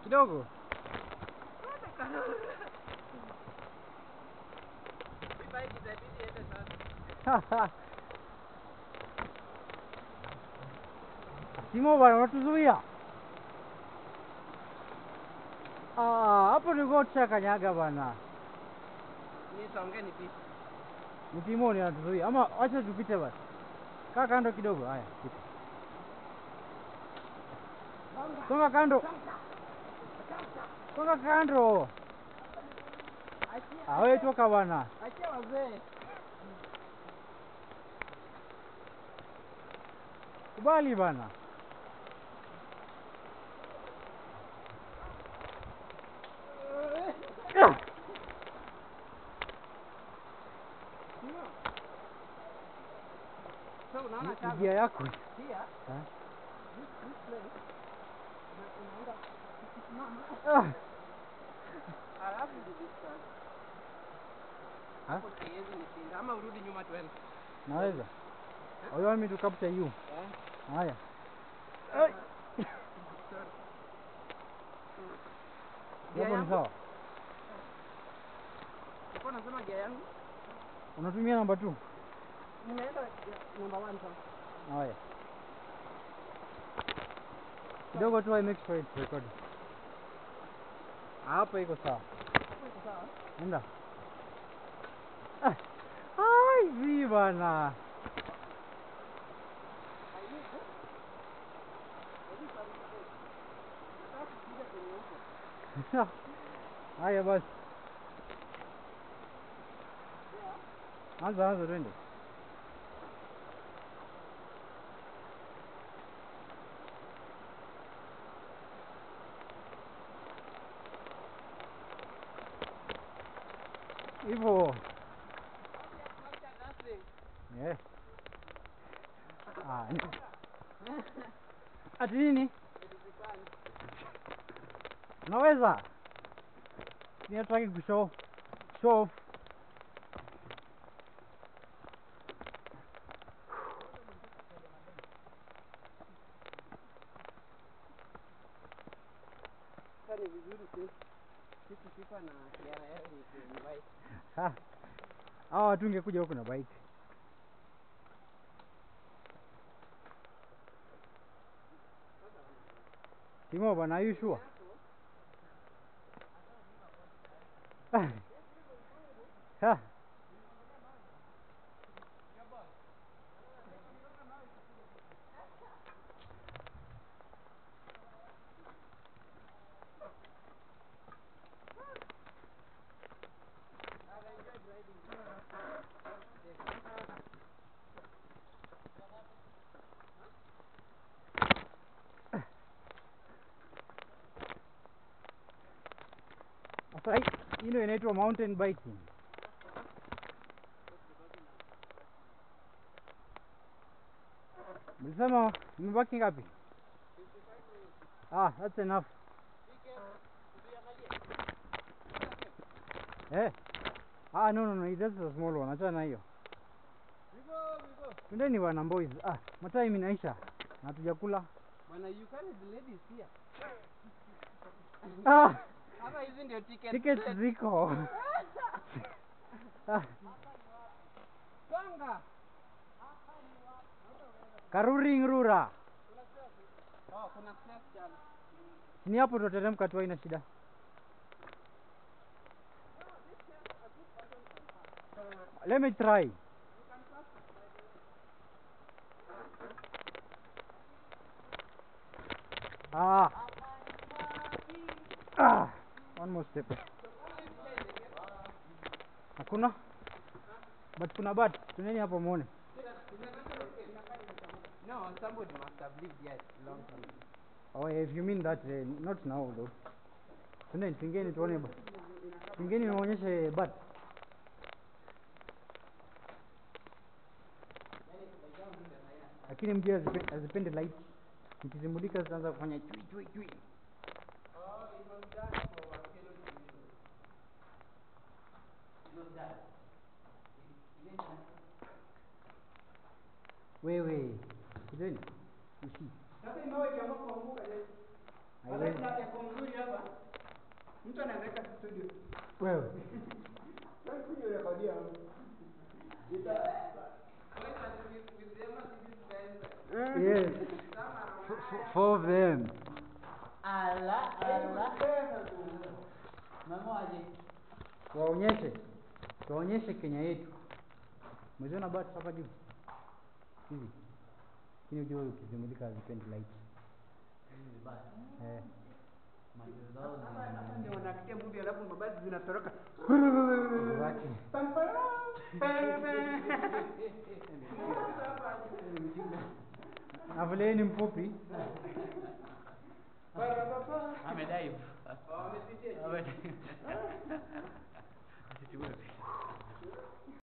Kidogo. Simo bwana unatuzuia. Hapo ndio tushakanyaga bwana. Ni songeni pita. Mtimoni anatuzuia. Ama acha tupite basi. Kaa kando kidogo. Haya, pita. Songa kando. Songa kando. Wewe toka bwana. Achia wazee. Kubali bwana. So unaona chaga. Njia yako. Pia. This place. Unaenda kusimama. Alafu distance. Hapo siwezi nishinda ama urudi nyuma tuende. Naweza. You want me to capture you? Yeah. Haya. Hapo ni sawa. Uko unasema gia yangu? Unatumia namba 2? Nimeenda number 1 sasa. Haya. Kidogo tu I make sure it's recording. Hapa iko sawa. Iko sawa? Nenda. Ai, bana. Haya basi. Anza twende. Hivyo. Yeah. Ati nini? Unaweza? Ninataka kushow off. Sasa ni vizuri sisi sifa na kiara yao ni bike. Hawa watu ungekuja huko na bike. Timo bwana, are you sure? Hilo inaitwa mountain biking. Mlisema mmebaki ngapi? That's enough. No, this is a small one. Acha na hiyo. Twendeni bwana boys. Matai inaisha. Na hatujakula. Bwana you carry the ladies here. Hapa hizi ndio tickets ziko. Songa. Karuring Rura. Kuna step jana. Ni hapo tutateremka tu, haina shida. Let me try. One more step. Hakuna? But kuna bat. Tuneni hapo muone. No, somebody must have lived here long time. If you mean that, not now though. Tuneni tingeni tuone bat. Tingeni nionyeshe bat. Lakini mjue azipende light. Nikizimulika zitaanza kufanya chui. Wewe, kideni. Usi. Sasa imewe kiamua kuanguka leo. Hata yako mzuri hapa. hapa. Mtu anaweka studio. Wewe. Wewe kuja rekodia hapo. Yes. Four of them. Ala. Mama aje. Tuwaonyeshe Kenya yetu. Umeziona bati hapa juu? Hivi. Kini ujue ukizimulika hazipendi light. Hapa ndio wanafikia movie alafu mabati zinatoroka. Exactly. Na vile ni mfupi. Amedive. Wamepitia. Amedive.